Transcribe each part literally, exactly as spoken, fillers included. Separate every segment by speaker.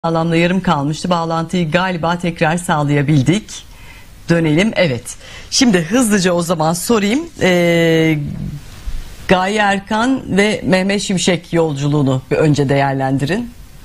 Speaker 1: Bağlamda yarım kalmıştı. Bağlantıyı galiba tekrar sağlayabildik. Dönelim. Evet. Şimdi hızlıca o zaman sorayım. Ee, Gaye Erkan ve Mehmet Şimşek yolculuğunu bir önce değerlendirin.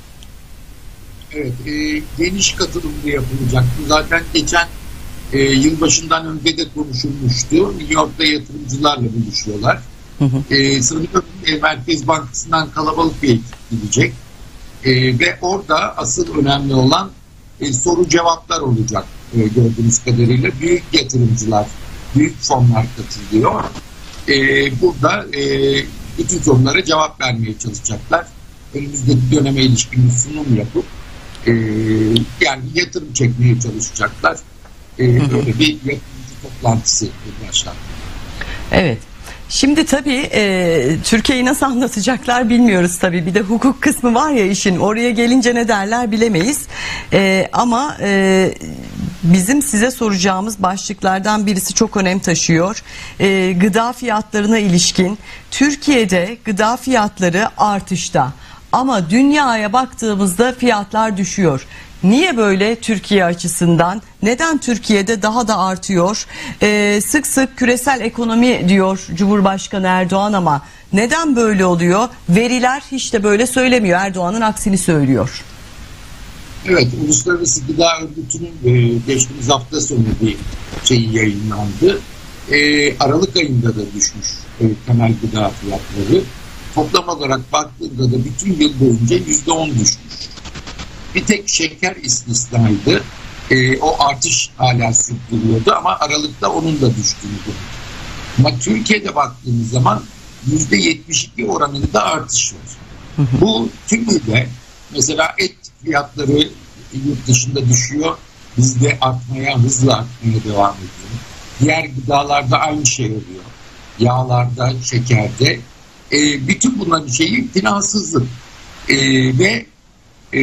Speaker 2: Evet. E, geniş katılımlı yapılacaktı. Zaten geçen e, yılbaşından önce de konuşulmuştu. New York'ta yatırımcılarla buluşuyorlar. Hı hı. E, sanıyorum e, Merkez Bankası'ndan kalabalık bir ekip gidecek. Ee, ve orada asıl önemli olan e, soru cevaplar olacak e, gördüğünüz kadarıyla. Büyük yatırımcılar, büyük fonlar katılıyor. E, burada e, bütün sorulara cevap vermeye çalışacaklar. Önümüzdeki döneme ilişkin bir sunum yapıp e, yani yatırım çekmeye çalışacaklar. E, böyle bir yatırımcı toplantısı başladı.
Speaker 1: Evet. Şimdi tabii e, Türkiye'yi nasıl anlatacaklar bilmiyoruz tabii. Bir de hukuk kısmı var ya işin. Oraya gelince ne derler bilemeyiz. E, ama e, bizim size soracağımız başlıklardan birisi çok önem taşıyor. E, gıda fiyatlarına ilişkin. Türkiye'de gıda fiyatları artışta. Ama dünyaya baktığımızda fiyatlar düşüyor. Niye böyle Türkiye açısından? Neden Türkiye'de daha da artıyor? Ee, sık sık küresel ekonomi diyor Cumhurbaşkanı Erdoğan ama neden böyle oluyor? Veriler hiç de böyle söylemiyor. Erdoğan'ın aksini söylüyor.
Speaker 2: Evet, Uluslararası Gıda Örgütü'nün e, geçtiğimiz hafta sonu bir şeyi yayınlandı. E, Aralık ayında da düşmüş e, temel gıda fiyatları. Toplam olarak baktığında da bütün yıl boyunca yüzde on düşmüş. Bir tek şeker istisnaydı. E, o artış hala sürdürüyordu ama Aralık'ta onun da düştüğünü gördük. Ama Türkiye'de baktığımız zaman yüzde yetmiş iki oranında artış var. Hı hı. Bu tümüyle mesela et fiyatları yurt dışında düşüyor. Bizde artmaya, hızla artmaya devam ediyor. Diğer gıdalarda aynı şey oluyor. Yağlarda, şekerde. E, bütün bunların şeyi plansızlık. E, ve e,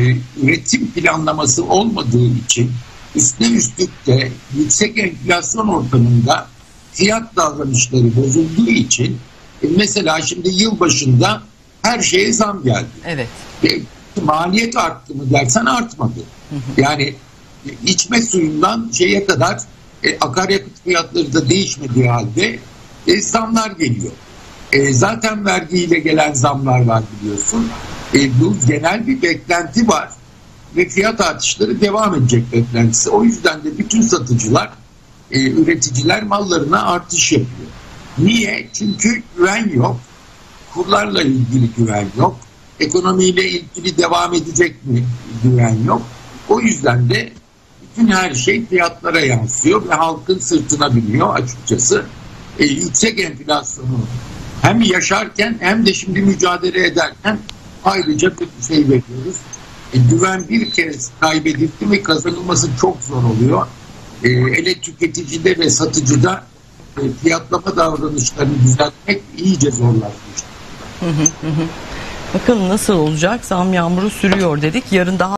Speaker 2: üretim planlaması olmadığı için üstüne üstlük de yüksek enflasyon ortamında fiyat davranışları bozulduğu için e, mesela şimdi yılbaşında her şeye zam geldi.
Speaker 1: Evet.
Speaker 2: E, maliyet arttı mı dersen artmadı. Hı hı. Yani e, içme suyundan şeye kadar e, akaryakıt fiyatları da değişmediği halde e, zamlar geliyor. E, zaten vergiyle gelen zamlar var biliyorsun. E, bu genel bir beklenti var ve fiyat artışları devam edecek beklentisi. O yüzden de bütün satıcılar, e, üreticiler mallarına artış yapıyor. Niye? Çünkü güven yok. Kurlarla ilgili güven yok. Ekonomiyle ilgili devam edecek mi güven yok. O yüzden de bütün her şey fiyatlara yansıyor ve halkın sırtına biniyor açıkçası. E, yüksek enflasyonu hem yaşarken hem de şimdi mücadele ederken ayrıca bir şey bekliyoruz. E, güven bir kez kaybedildi mi kazanılması çok zor oluyor. E, hele tüketicide ve satıcıda e, fiyatlama davranışlarını düzeltmek iyice zorlaşmıştır.
Speaker 1: Bakalım nasıl olacak? Zam yağmuru sürüyor dedik. Yarın daha